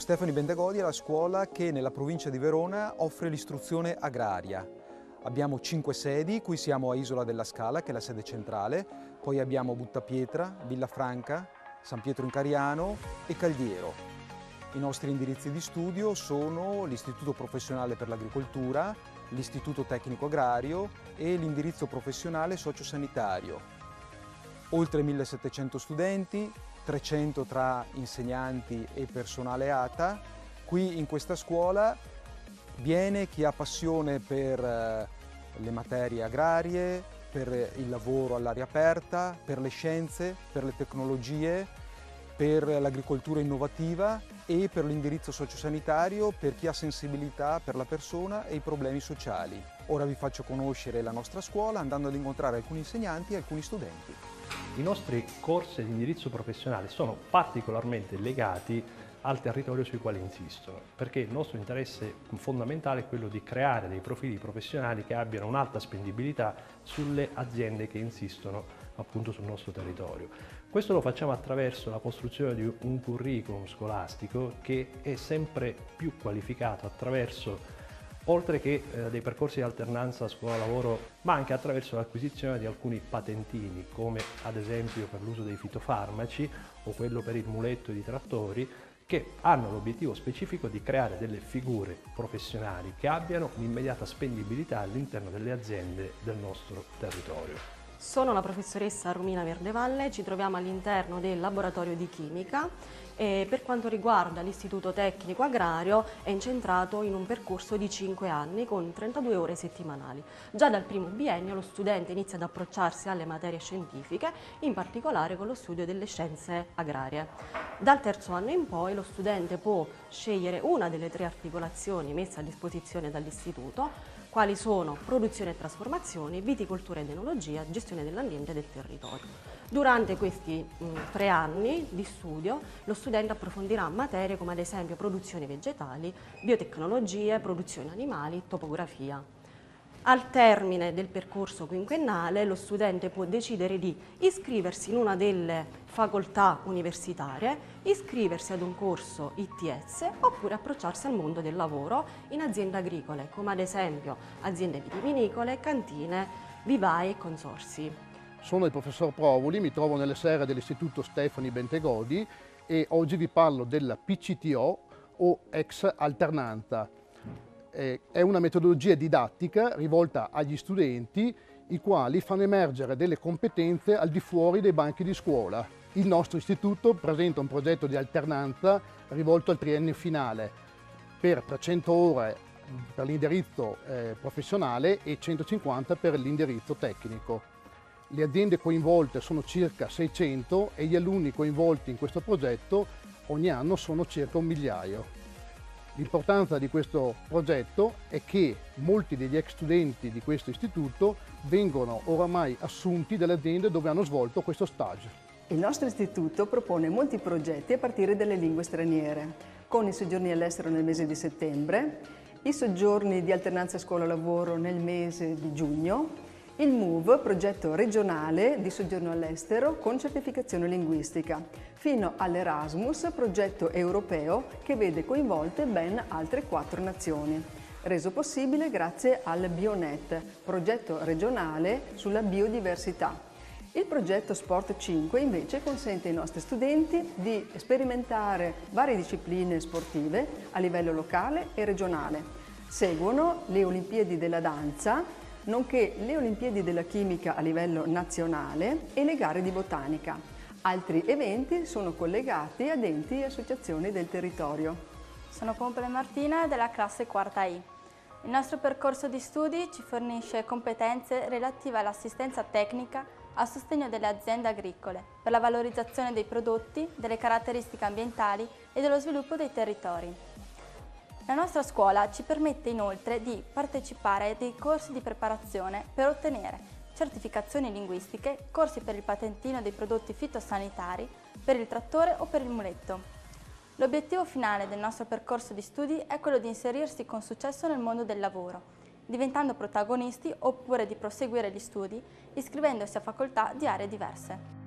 Stefani Bentegodi è la scuola che nella provincia di Verona offre l'istruzione agraria. Abbiamo 5 sedi, qui siamo a Isola della Scala, che è la sede centrale, poi abbiamo Buttapietra, Villafranca, San Pietro in Cariano e Caldiero. I nostri indirizzi di studio sono l'Istituto Professionale per l'Agricoltura, l'Istituto Tecnico Agrario e l'indirizzo professionale sociosanitario. Oltre 1700 studenti, 300 tra insegnanti e personale ATA. Qui in questa scuola viene chi ha passione per le materie agrarie, per il lavoro all'aria aperta, per le scienze, per le tecnologie, per l'agricoltura innovativa e per l'indirizzo sociosanitario per chi ha sensibilità per la persona e i problemi sociali. Ora vi faccio conoscere la nostra scuola andando ad incontrare alcuni insegnanti e alcuni studenti. I nostri corsi di indirizzo professionale sono particolarmente legati al territorio sui quali insistono, perché il nostro interesse fondamentale è quello di creare dei profili professionali che abbiano un'alta spendibilità sulle aziende che insistono appunto sul nostro territorio. Questo lo facciamo attraverso la costruzione di un curriculum scolastico che è sempre più qualificato attraverso oltre che dei percorsi di alternanza scuola-lavoro, ma anche attraverso l'acquisizione di alcuni patentini, come ad esempio per l'uso dei fitofarmaci o quello per il muletto e i trattori, che hanno l'obiettivo specifico di creare delle figure professionali che abbiano un'immediata spendibilità all'interno delle aziende del nostro territorio. Sono la professoressa Romina Verdevalle, ci troviamo all'interno del laboratorio di chimica e per quanto riguarda l'Istituto Tecnico Agrario è incentrato in un percorso di 5 anni con 32 ore settimanali. Già dal primo biennio lo studente inizia ad approcciarsi alle materie scientifiche, in particolare con lo studio delle scienze agrarie. Dal terzo anno in poi lo studente può scegliere una delle 3 articolazioni messe a disposizione dall'Istituto, quali sono produzione e trasformazione, viticoltura ed enologia, gestione dell'ambiente e del territorio. Durante questi 3 anni di studio lo studente approfondirà materie come ad esempio produzioni vegetali, biotecnologie, produzioni animali, topografia. Al termine del percorso quinquennale lo studente può decidere di iscriversi in una delle facoltà universitarie, iscriversi ad un corso ITS oppure approcciarsi al mondo del lavoro in aziende agricole come ad esempio aziende vitivinicole, cantine, vivai e consorzi. Sono il professor Provoli, mi trovo nelle serre dell'Istituto Stefani Bentegodi e oggi vi parlo della PCTO o ex alternanza. È una metodologia didattica rivolta agli studenti i quali fanno emergere delle competenze al di fuori dei banchi di scuola. Il nostro istituto presenta un progetto di alternanza rivolto al triennio finale per 300 ore per l'indirizzo professionale e 150 per l'indirizzo tecnico. Le aziende coinvolte sono circa 600 e gli alunni coinvolti in questo progetto ogni anno sono circa 1 migliaio. L'importanza di questo progetto è che molti degli ex studenti di questo istituto vengono oramai assunti dalle aziende dove hanno svolto questo stage. Il nostro istituto propone molti progetti a partire dalle lingue straniere, con i soggiorni all'estero nel mese di settembre, i soggiorni di alternanza scuola-lavoro nel mese di giugno, il MOVE, progetto regionale di soggiorno all'estero con certificazione linguistica, fino all'Erasmus, progetto europeo che vede coinvolte ben altre 4 nazioni. Reso possibile grazie al Bionet, progetto regionale sulla biodiversità. Il progetto Sport 5 invece consente ai nostri studenti di sperimentare varie discipline sportive a livello locale e regionale. Seguono le Olimpiadi della danza, nonché le Olimpiadi della chimica a livello nazionale e le gare di botanica. Altri eventi sono collegati ad enti e associazioni del territorio. Sono Pomple Martina della classe 4A I. Il nostro percorso di studi ci fornisce competenze relative all'assistenza tecnica a sostegno delle aziende agricole per la valorizzazione dei prodotti, delle caratteristiche ambientali e dello sviluppo dei territori. La nostra scuola ci permette inoltre di partecipare a dei corsi di preparazione per ottenere certificazioni linguistiche, corsi per il patentino dei prodotti fitosanitari, per il trattore o per il muletto. L'obiettivo finale del nostro percorso di studi è quello di inserirsi con successo nel mondo del lavoro, diventando protagonisti oppure di proseguire gli studi iscrivendosi a facoltà di aree diverse.